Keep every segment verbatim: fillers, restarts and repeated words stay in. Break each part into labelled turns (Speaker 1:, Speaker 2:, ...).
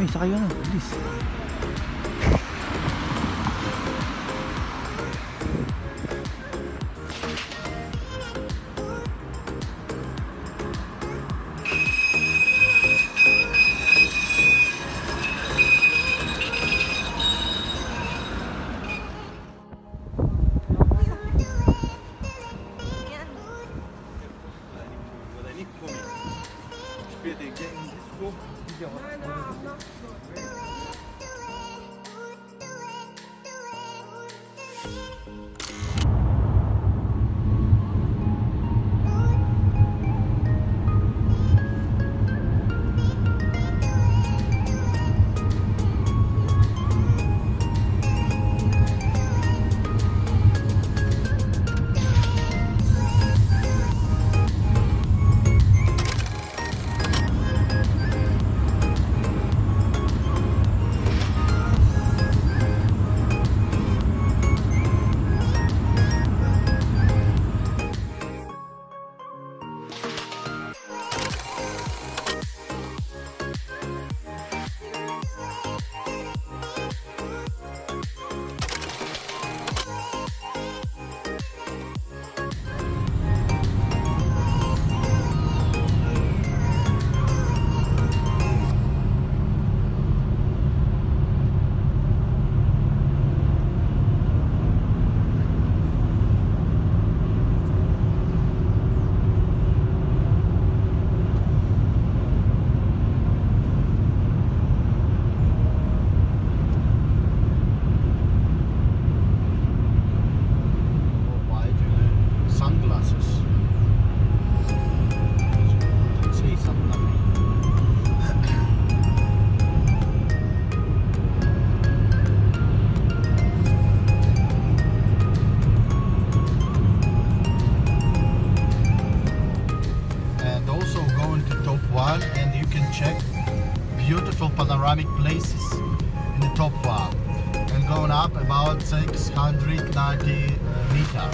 Speaker 1: sa kayo, no? Please. Beautiful panoramic places in the top one and going up about six hundred ninety uh, meter.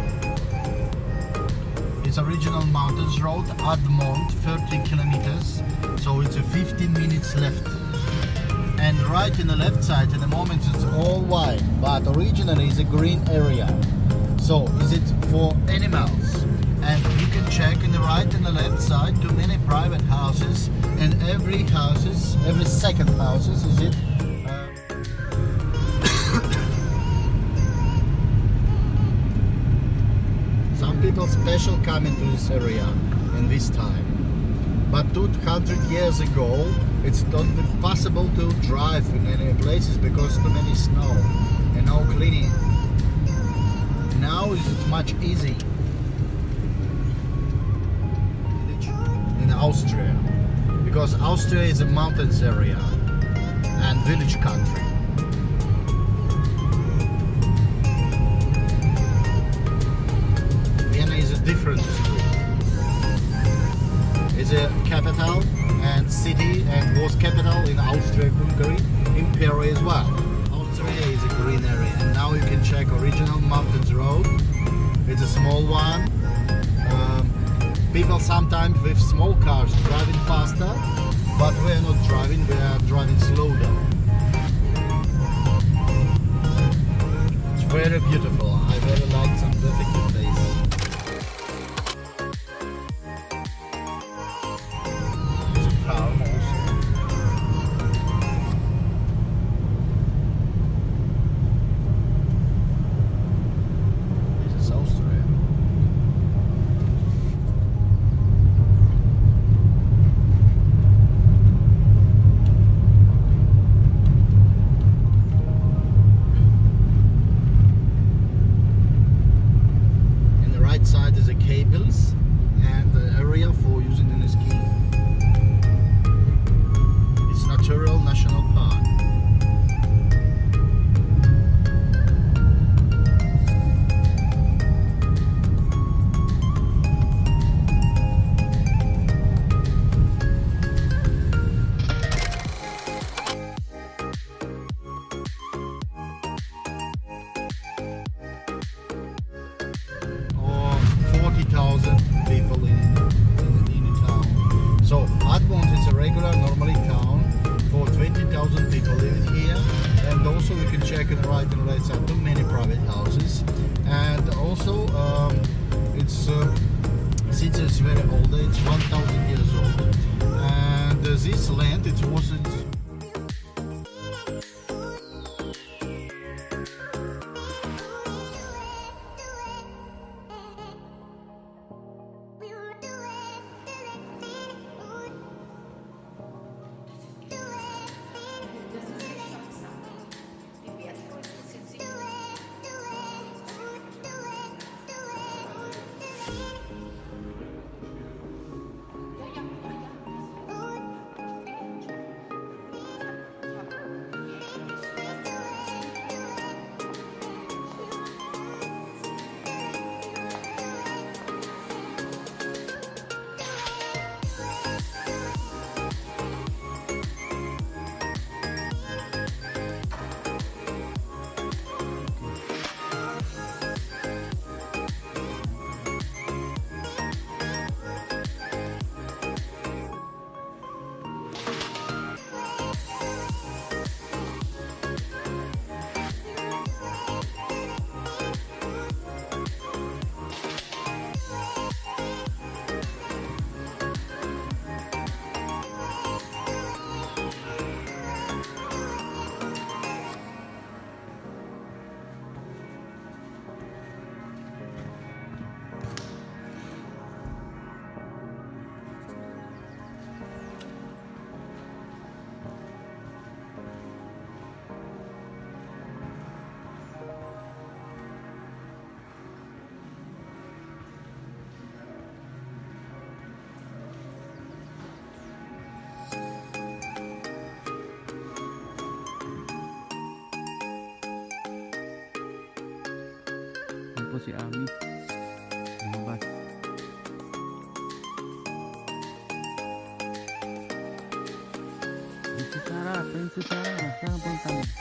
Speaker 1: It's a regional mountains road, Admont, thirty kilometers, so it's a fifteen minutes left. And right in the left side, in the moment it's all white, but originally it's a green area. So is it for animals? And you can check in the right and the left side too many private houses, and every houses, every second houses is it uh, some people special come into this area in this time, but two hundred years ago it's not possible to drive in any places because too many snow and no cleaning. Now it's much easy in Austria, because Austria is a mountains area and village country. Vienna is a different story. It's a capital and city and was capital in Austria-Hungary, Imperial as well. Austria is a green area, and now you can check original mountains road. It's a small one. Um, People sometimes with small cars driving faster, but we are not driving, we are driving slow down. It's very beautiful. I very like some perfect place. There's a farm also. This is Austria. Side is a cables and the area for using in the ski. It's natural national park. forty thousand people in, in, in the town. also we can check on the right and left side, many private houses. And also um, it's uh, city is very old, it's one thousand years old. And uh, this land, it wasn't.
Speaker 2: Si Ami lumabas. Princess Sarah, Princess Sarah, saan punta mo?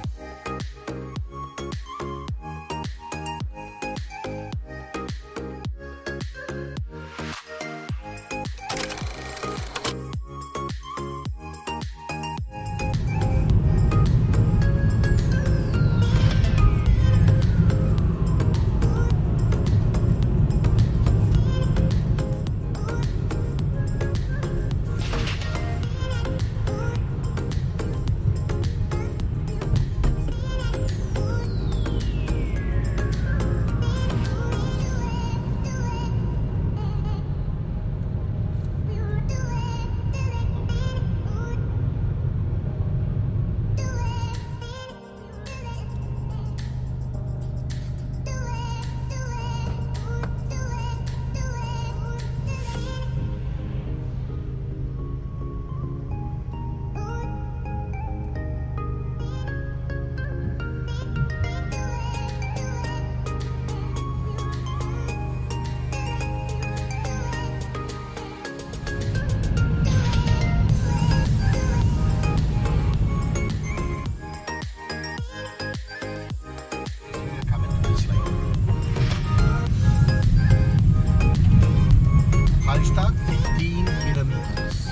Speaker 1: Hallstatt, fifteen kilometers.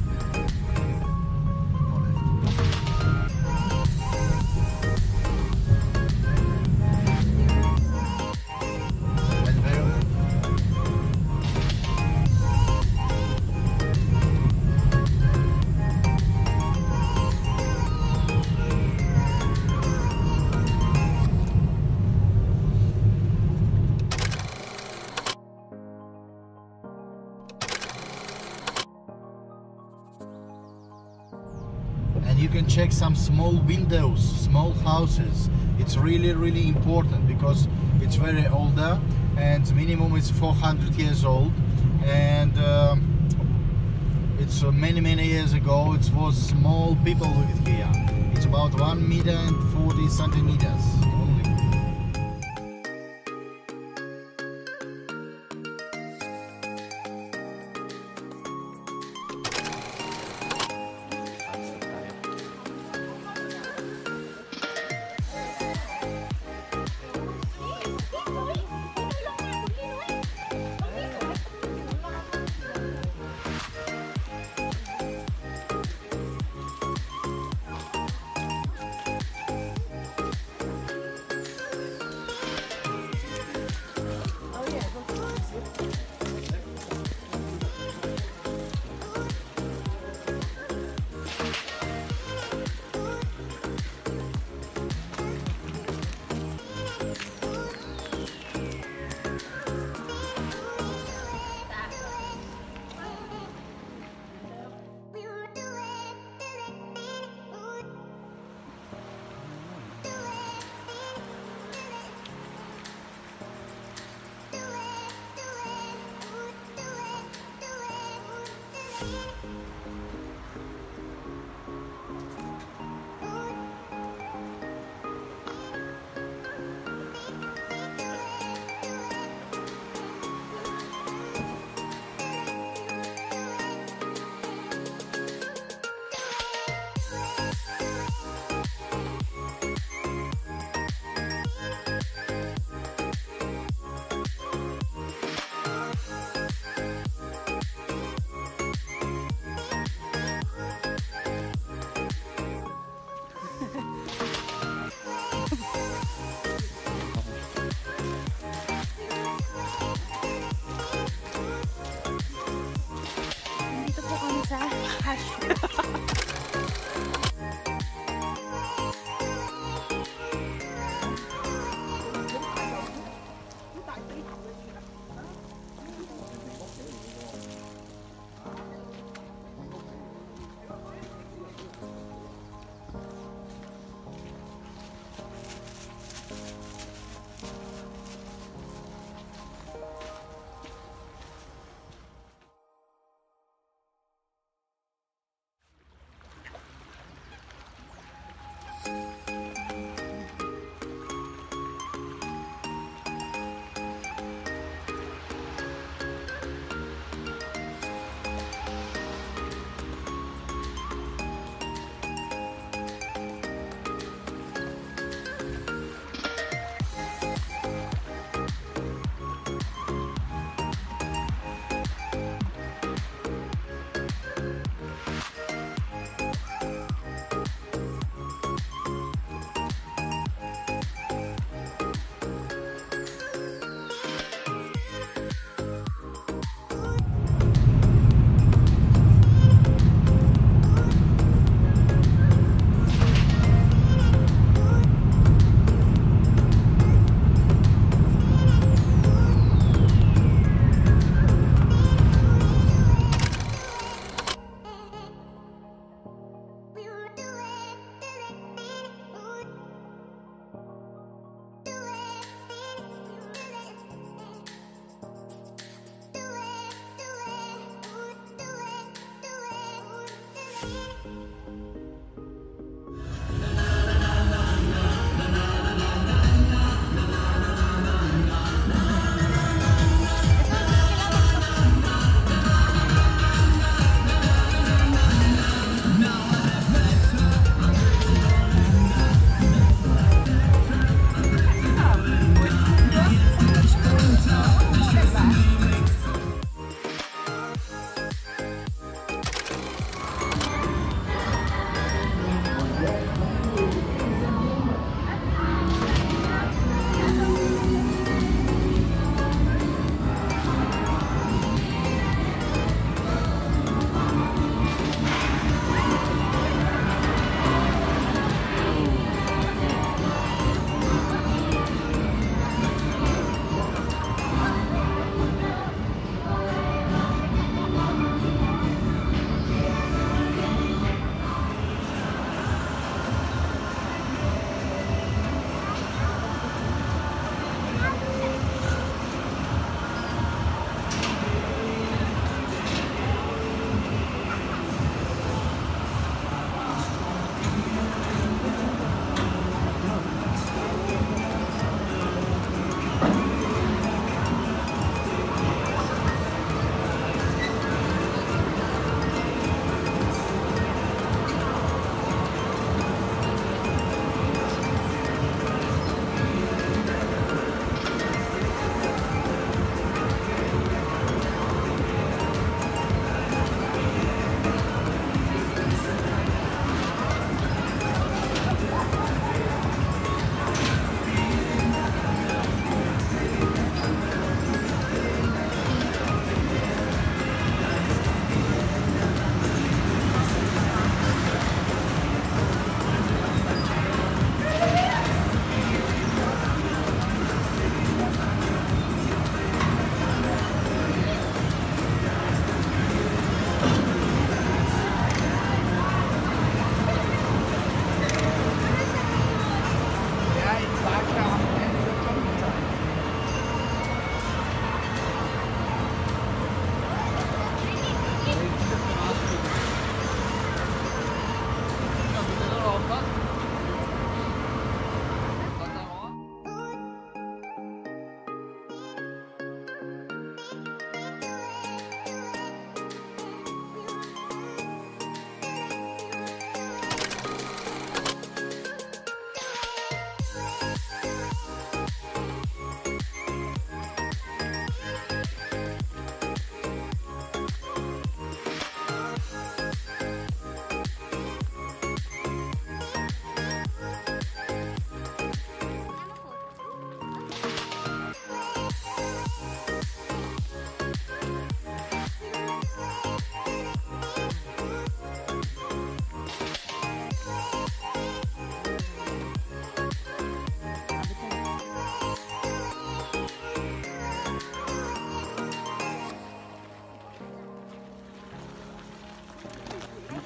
Speaker 1: And you can check some small windows, small houses. It's really, really important because it's very older, and minimum is four hundred years old. And um, it's uh, many, many years ago. It was small people lived here. It's about one meter and forty centimeters only.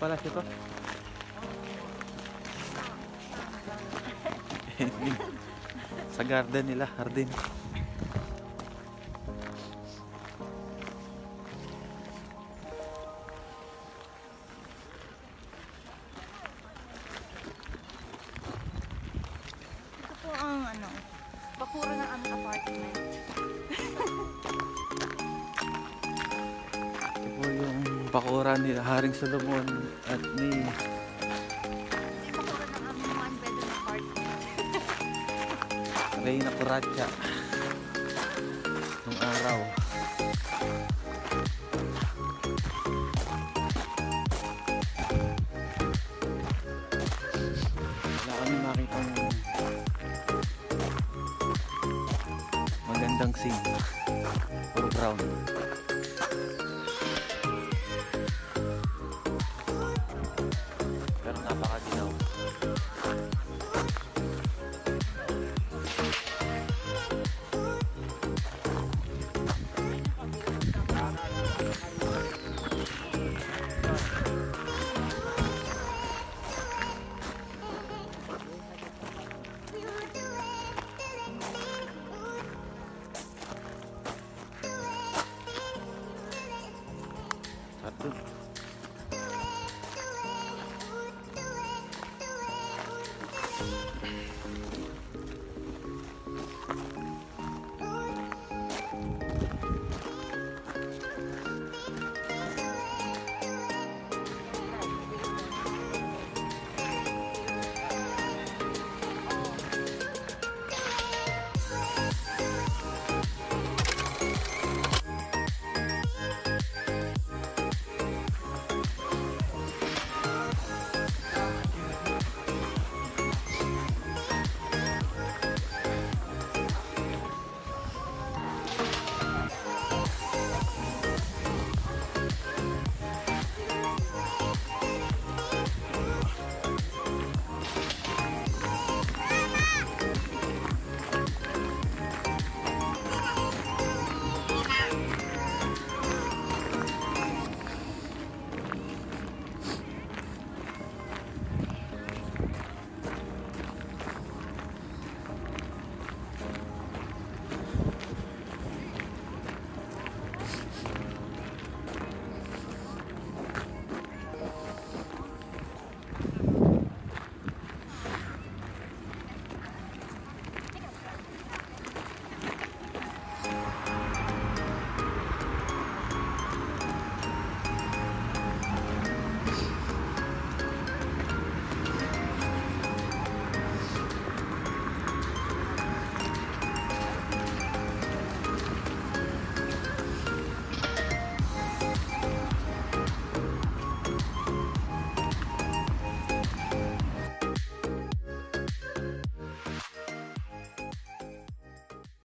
Speaker 2: pala siya to. Sa garden nila, hardin.
Speaker 3: Ito po ang ano, bakura ng aming apartment.
Speaker 2: Ito po yung bakura nila Haring Solomon at ni
Speaker 3: Ito yung bakura ng aming one bedroom apartment.
Speaker 2: Reyna Curatcha nung araw. Wala kami makitang magandang scene. Puro brown.